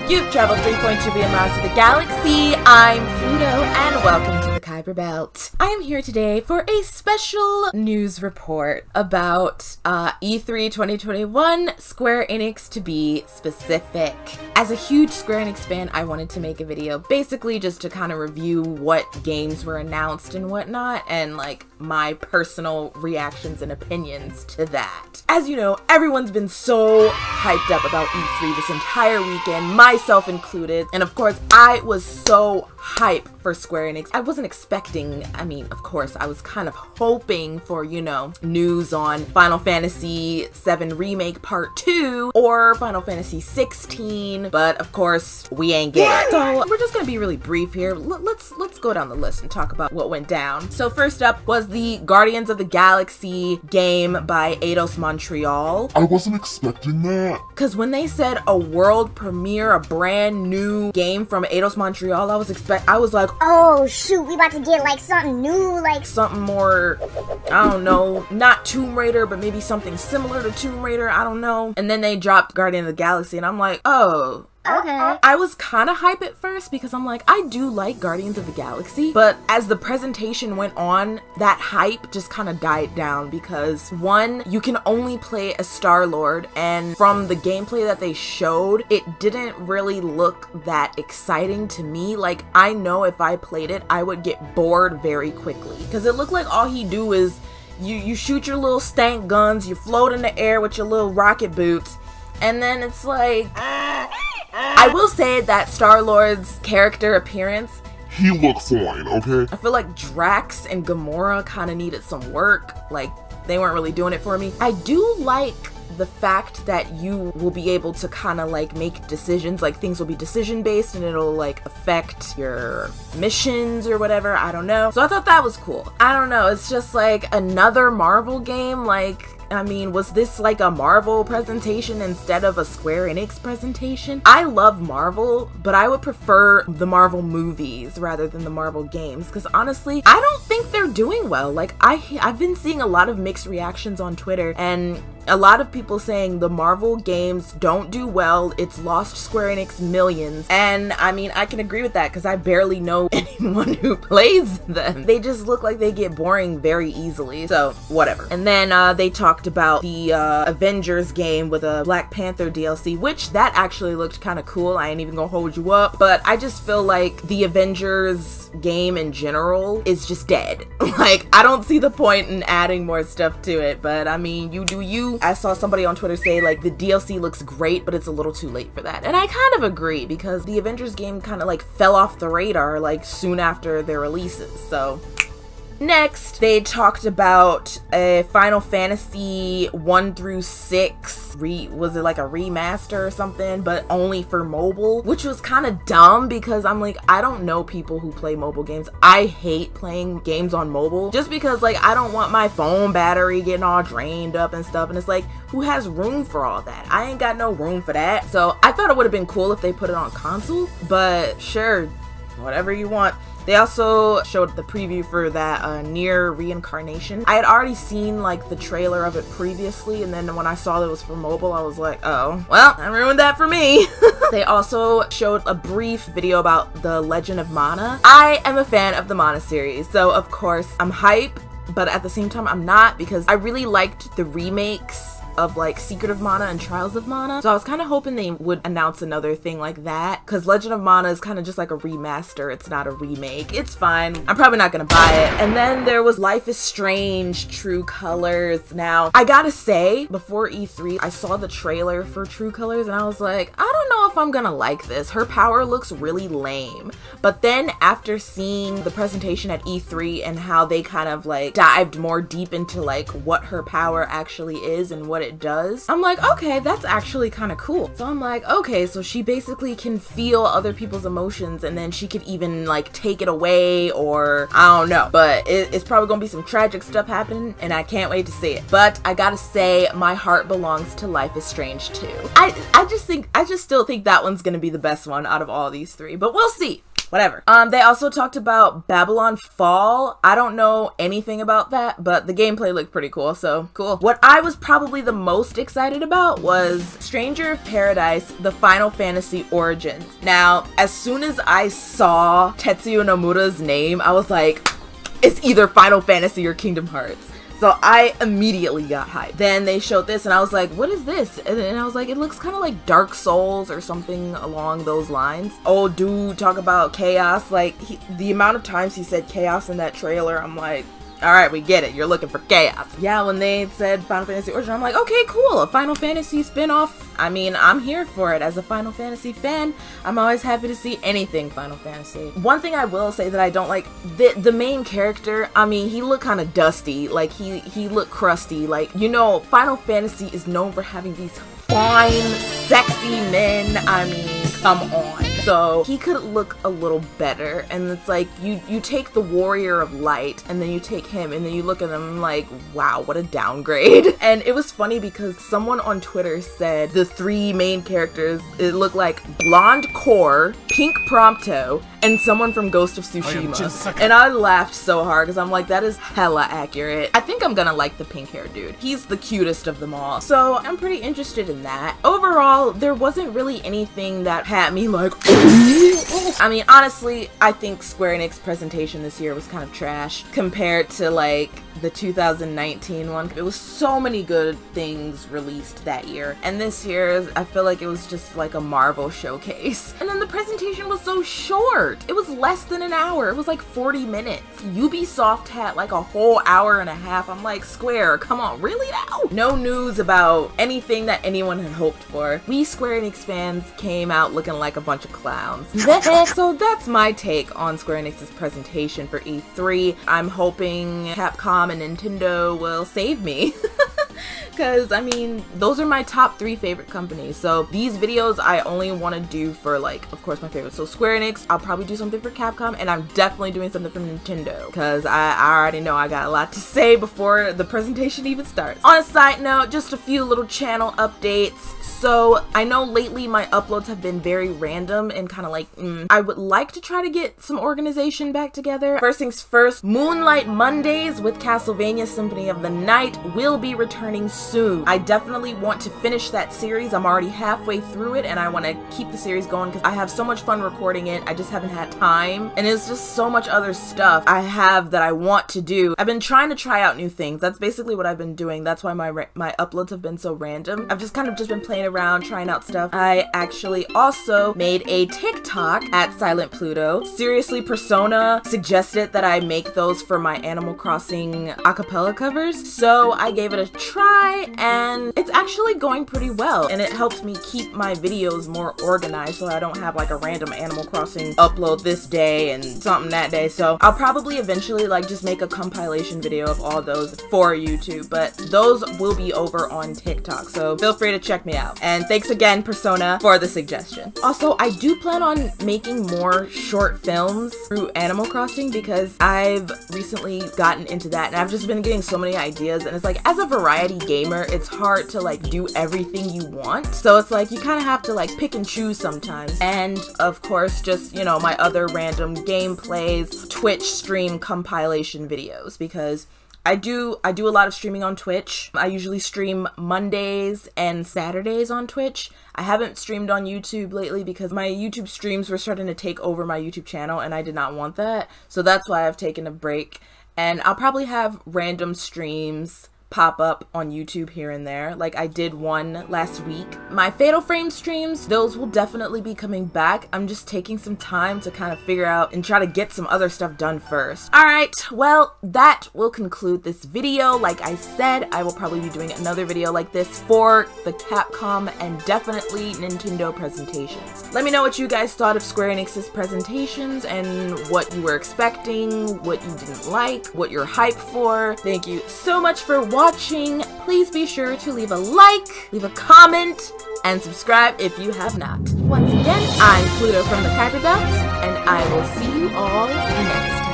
You've traveled 3.2 billion miles to the galaxy. I'm Pluto, and welcome to the Kuiper Belt. I am here today for a special news report about E3 2021, Square Enix to be specific. As a huge Square Enix fan, I wanted to make a video basically just to kind of review what games were announced and whatnot, and like my personal reactions and opinions to that. As you know, everyone's been so hyped up about E3 this entire weekend, myself included, and of course I was so hype for Square Enix. I wasn't expecting, of course, I was kind of hoping for, you know, news on Final Fantasy VII Remake Part 2 or Final Fantasy 16, but of course we ain't get it. So we're just gonna be really brief here. Let's go down the list and talk about what went down. So first up was the Guardians of the Galaxy game by Eidos Montreal. I wasn't expecting that. Cause when they said a world premiere, a brand new game from Eidos Montreal, I was like, oh shoot, we about to get like something new, like something more, I don't know, not Tomb Raider, but maybe something similar to Tomb Raider, I don't know. And then they dropped Guardian of the Galaxy and I'm like, oh, okay. I was kind of hype at first because I'm like, I do like Guardians of the Galaxy, but as the presentation went on, that hype just kind of died down because one, you can only play as Star-Lord, and from the gameplay that they showed, it didn't really look that exciting to me. Like, I know if I played it, I would get bored very quickly because it looked like all he do is you shoot your little stank guns, you float in the air with your little rocket boots, and then it's like, I will say that Star-Lord's character appearance, He looked fine, okay? I feel like Drax and Gamora kind of needed some work. Like, they weren't really doing it for me. I do like the fact that you will be able to kind of like make decisions, like things will be decision based and it'll like affect your missions or whatever, I don't know. So I thought that was cool. I don't know, it's just like another Marvel game. Like, was this like a Marvel presentation instead of a Square Enix presentation? I love Marvel, but I would prefer the Marvel movies rather than the Marvel games, because honestly, I don't think they're doing well. Like, I've been seeing a lot of mixed reactions on Twitter, and a lot of people saying the Marvel games don't do well, it's lost Square Enix millions, and I can agree with that because I barely know anyone who plays them. They just look like they get boring very easily, so whatever. And then they talked about the Avengers game with a Black Panther DLC, which that actually looked kind of cool. I ain't even gonna hold you up, but I just feel like the Avengers game in general is just dead. Like, I don't see the point in adding more stuff to it, but you do you. I saw somebody on Twitter say like the DLC looks great, but it's a little too late for that, and I kind of agree because the Avengers game kind of like fell off the radar like soon after their releases. So next, they talked about a Final Fantasy 1 through 6 was it like a remaster or something, but only for mobile, which was kind of dumb because I'm like, I don't know people who play mobile games. I hate playing games on mobile just because like I don't want my phone battery getting all drained up and stuff, and it's like, who has room for all that? I ain't got no room for that. So I thought it would have been cool if they put it on console, but sure, whatever you want. They also showed the preview for that Nier Reincarnation. I had already seen like the trailer of it previously, and then when I saw that it was for mobile, I was like, oh, well, that ruined that for me. They also showed a brief video about the Legend of Mana. I am a fan of the Mana series, so of course I'm hype, but at the same time I'm not, because I really liked the remakes of like Secret of Mana and Trials of Mana. So I was kind of hoping they would announce another thing like that, because Legend of Mana is kind of just like a remaster. It's not a remake. It's fine. I'm probably not gonna buy it. And then there was Life is Strange True Colors. Now, I gotta say, before E3, I saw the trailer for True Colors and I was like, I don't know if I'm gonna like this. Her power looks really lame. But then after seeing the presentation at E3 and how they kind of like dived more deep into like what her power actually is and what it does, I'm like, okay, that's actually kind of cool. So I'm like, okay, so she basically can feel other people's emotions, and then she could even like take it away, or I don't know, but it's probably gonna be some tragic stuff happening, and I can't wait to see it. But I gotta say, my heart belongs to Life is Strange too. I just still think that one's gonna be the best one out of all these three, but we'll see. whatever. They also talked about Babylon Fall. I don't know anything about that, but the gameplay looked pretty cool, so cool. What I was probably the most excited about was Stranger of Paradise, the Final Fantasy Origins. Now, as soon as I saw Tetsuya Nomura's name, I was like, it's either Final Fantasy or Kingdom Hearts. So I immediately got hyped. Then they showed this and I was like, what is this? And then I was like, it looks kind of like Dark Souls or something along those lines. Oh, dude, talk about chaos. Like, the amount of times he said chaos in that trailer, I'm like, all right, we get it. You're looking for chaos. Yeah, when they said Final Fantasy Origin, I'm like, okay, cool. A Final Fantasy spin-off. I mean, I'm here for it. As a Final Fantasy fan, I'm always happy to see anything Final Fantasy. One thing I will say that I don't like, the main character, I mean, he looked kind of dusty. Like, he looked crusty. Like, you know, Final Fantasy is known for having these fine, sexy men. I mean, come on. So he could look a little better, and it's like you take the Warrior of Light and then you take him and then you look at them and like, wow, what a downgrade. And it was funny because someone on Twitter said the three main characters, it looked like Blonde Core, Pink Prompto, and someone from Ghost of Tsushima. And I laughed so hard because I'm like, that is hella accurate. I think I'm gonna like the pink hair dude. He's the cutest of them all. So I'm pretty interested in that. Overall, there wasn't really anything that had me like, I mean, honestly, I think Square Enix presentation this year was kind of trash compared to like the 2019 one. It was so many good things released that year, and this year I feel like it was just like a Marvel showcase. And then the presentation was so short. It was less than an hour. It was like 40 minutes. Ubisoft had like a whole hour and a half. I'm like, Square, come on, really now? No news about anything that anyone had hoped for. We Square Enix fans came out looking like a bunch of clowns. So that's my take on Square Enix's presentation for E3. I'm hoping Capcom and Nintendo will save me. Because, I mean, those are my top 3 favorite companies. So these videos I only want to do for, like, of course, my favorites. So Square Enix, I'll probably do something for Capcom, and I'm definitely doing something for Nintendo. Because I already know I got a lot to say before the presentation even starts. On a side note, just a few little channel updates. So I know lately my uploads have been very random and kind of like, I would like to try to get some organization back together. First things first, Moonlight Mondays with Castlevania Symphony of the Night will be returning soon. I definitely want to finish that series. I'm already halfway through it and I want to keep the series going because I have so much fun recording it. I just haven't had time, and it's just so much other stuff I have that I want to do. I've been trying to try out new things. That's basically what I've been doing. That's why my uploads have been so random. I've just kind of just been playing around, trying out stuff. I actually also made a TikTok at Silent Pluto. Seriously, Persona suggested that I make those for my Animal Crossing acapella covers, so I gave it a try and it's actually going pretty well, and it helps me keep my videos more organized so I don't have like a random Animal Crossing upload this day and something that day. So I'll probably eventually like just make a compilation video of all those for YouTube, but those will be over on TikTok, so feel free to check me out. And thanks again, Persona, for the suggestion. Also, I do plan on making more short films through Animal Crossing because I've recently gotten into that and I've just been getting so many ideas, and it's like, as a variety gamer, it's hard to like do everything you want. So it's like you kind of have to like pick and choose sometimes. And of course, just, you know, my other random gameplays, Twitch stream compilation videos, because I do a lot of streaming on Twitch. I usually stream Mondays and Saturdays on Twitch. I haven't streamed on YouTube lately because my YouTube streams were starting to take over my YouTube channel and I did not want that. So that's why I've taken a break. And I'll probably have random streams pop up on YouTube here and there, like I did one last week. My Fatal Frame streams, those will definitely be coming back. I'm just taking some time to kind of figure out and try to get some other stuff done first. Alright, well, that will conclude this video. Like I said, I will probably be doing another video like this for the Capcom and definitely Nintendo presentations. Let me know what you guys thought of Square Enix's presentations and what you were expecting, what you didn't like, what you're hyped for. Thank you so much for watching. Please be sure to leave a like, leave a comment, and subscribe if you have not. Once again, I'm Pluto from the Kuiper Belt, and I will see you all next time.